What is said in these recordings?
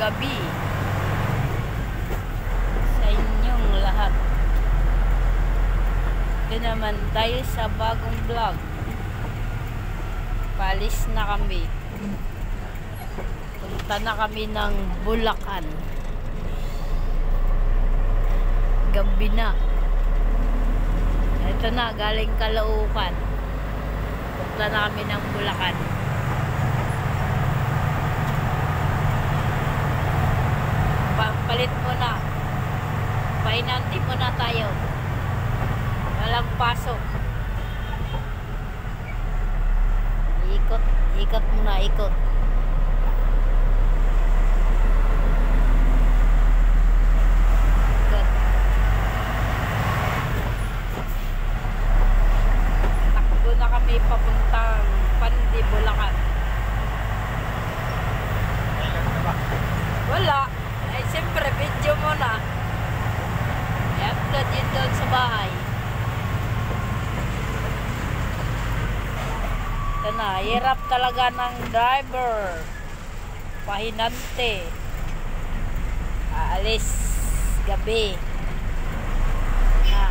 gabi sa inyong lahat. Ito naman tayo sa bagong vlog. Palis na kami. Punta na kami ng Bulacan. Gabi na. Ito na, galing Caloocan. Punta na kami ng Bulacan. Palit mo na. Painanti mo na tayo. Walang pasok. Ikot. Ikot muna, ikot. Ikot. Takbo na kami papuntang Pandi, Bulacan. Wala. Ay, siyempre, video mo na. I-upload yun doon sa bahay. Ito na, hirap talaga ng driver. Pahinante. Aalis. Gabi. Na.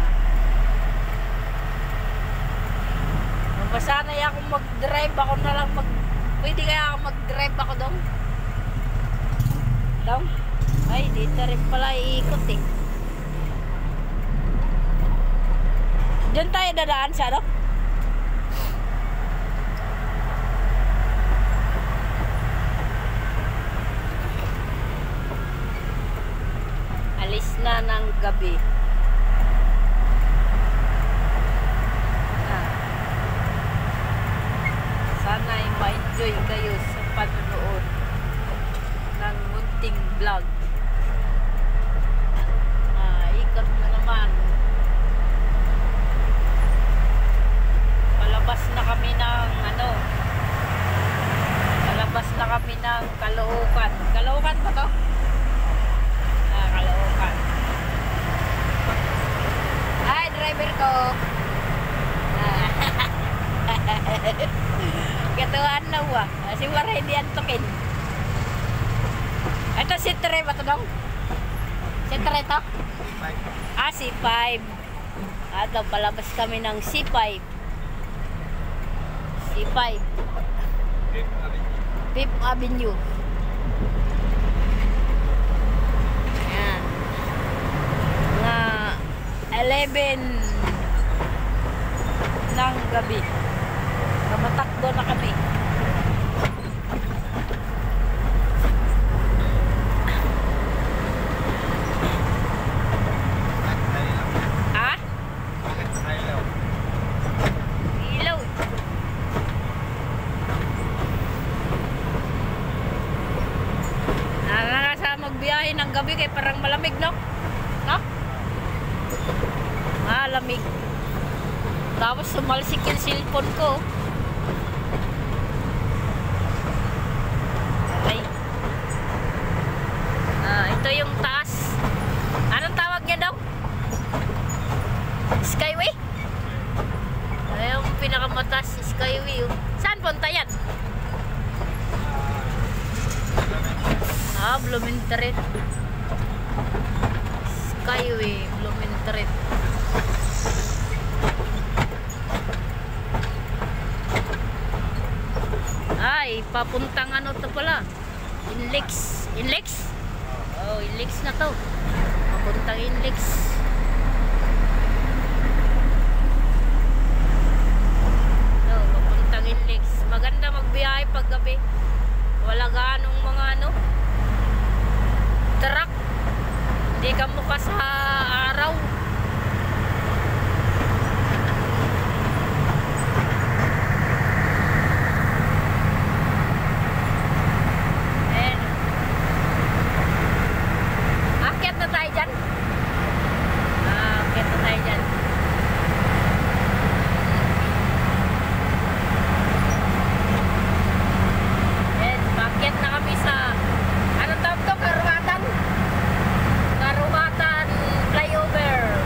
Masanay ako mag-drive. Ako na lang pwede kaya ako mag-drive ako doon? Doon? Ay, dito rin pala iikot eh. Diyan tayo dadaan sa ano? Alis na ng gabi. Sana'y ma-enjoy kayo sa panonood ng munting vlog. Ikot na naman. Palabas na kami ng palabas na kami ng Caloocan. Caloocan ba to? Caloocan. Hi, driver ko. Katuan na wa. Si Wara hindi antokin. Ito si Tre ba ito dong? Si Tre ito? C5. Ito, palabas kami ng C5. C5. 5th Avenue. Ayan. Mga 11 ng gabi. Matakbo na kami. Biyahe ng gabi kay parang malamig, no? No? Malamig. Tapos sumalsik yung cellphone ko. Okay. Ito yung taas. Anong tawag niya daw? Skyway? Yung pinakamataas Skyway. Saan punta yan? Blumentritt. Skyway, Blumentritt. Ay, papuntang ano to pala? Inlex. Inlex? Oh, Inlex na to. Papuntang Inlex. No, papuntang Inlex. Maganda magbiyahe pag gabi. Wala ganong mga truck. Hindi ka mukha sa araw. Ayan. Akyat na tayo dyan. Akyat na tayo dyan. Ayan, akyat na kami sa anong tawag to? Karugatan flyover.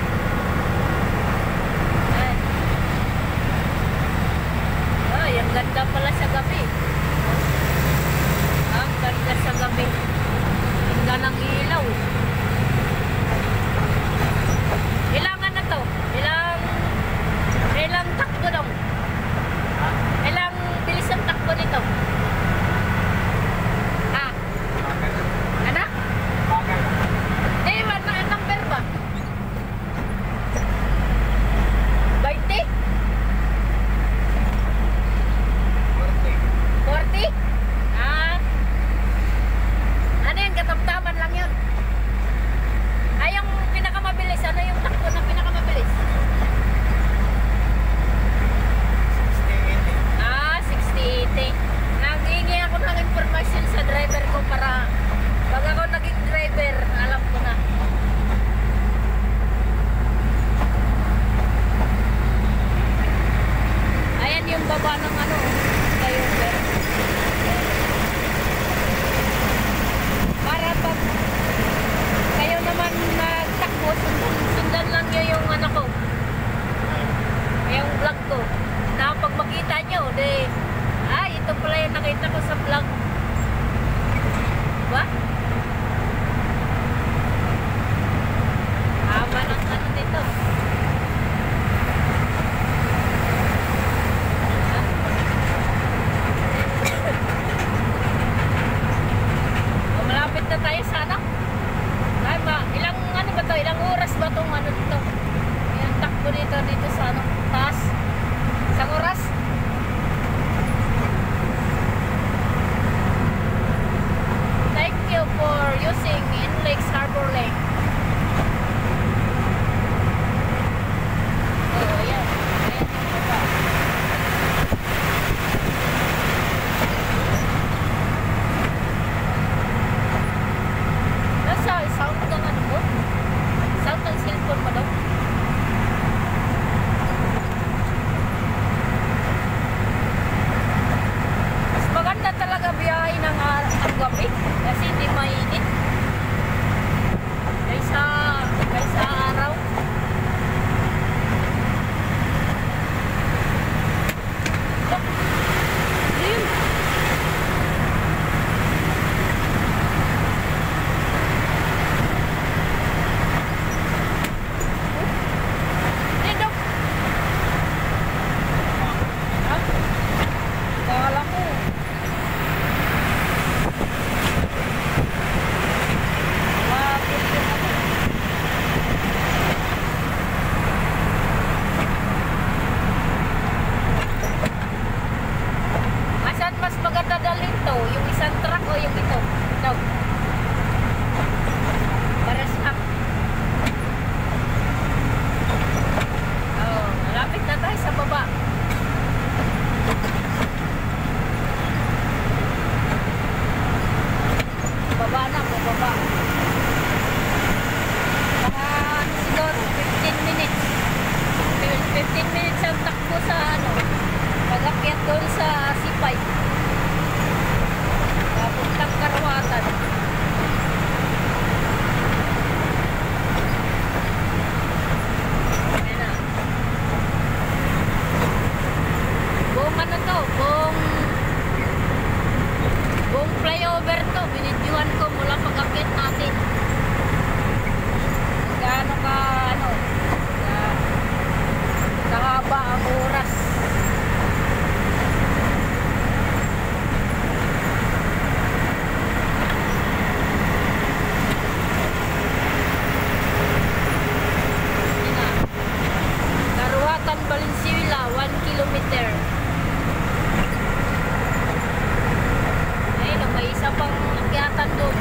isa pang akyatan doon.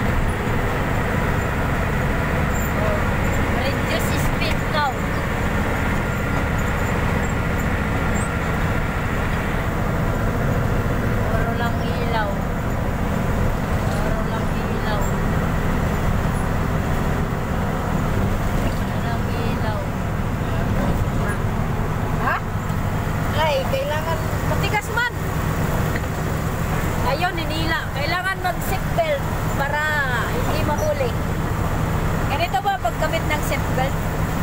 Oh, reduce speed now. Puro lang ilaw. Puro lang ilaw. Puro lang ilaw. Ha? Ay, kailangan matigas man. Ayun, hinila. Kailangan mag-seatbelt para hindi mahuli. Ganito ba paggamit ng seatbelt?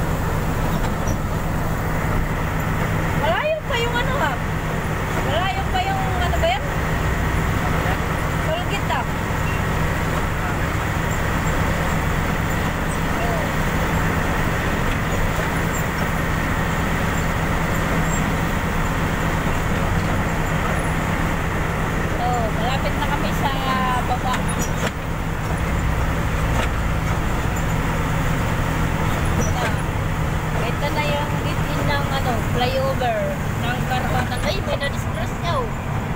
Malayo pa yung ano ha? Malayo pa yung ano ba yan? Tulgit ha? Oh, malapit na kami sa baba. Ito na yung gitin ng ano, flyover ng Karuanan. Ay, may na-disgrace niya oh.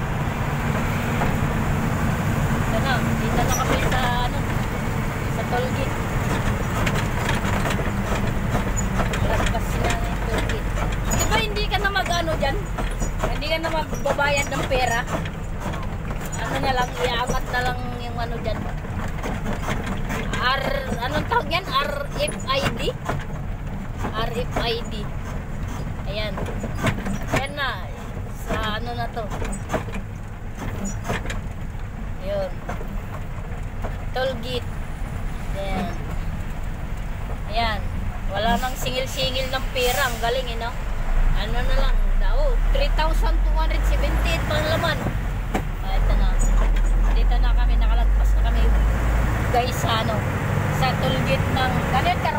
Ito na, dito na kami sa ano, sa tollgate. Lampas sila na yung tollgate. Di ba hindi ka na mag-ano dyan? Hindi ka na magbabayad ng pera? Ano na lang, iaangat na lang yung ano dyan. Anong tawag yan? RFID? RFID. Ayan. Ayan na. Sa ano na to. Ayun. Tollgate. Ayan. Ayan. Wala nang singil-singil ng pera. Ang galing eh, no? Ano na lang. 3,278 pang laman. Ito na. Dito na kami. Nakalagpas na kami. Guys, sa ano? Sa tollgate ng... Ganyan ka